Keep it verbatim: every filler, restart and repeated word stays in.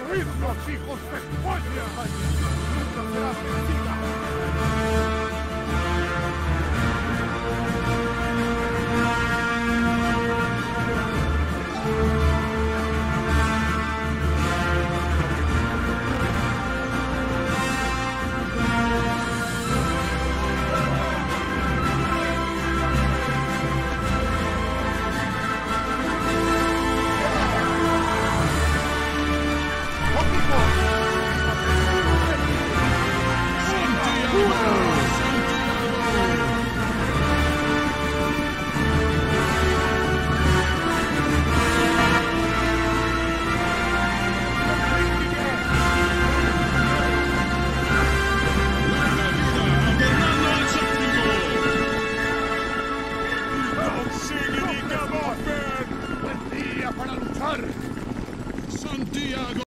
¡Destruid los hijos de España! ¡Nunca será vencida! ¡Buen día para luchar! Santiago.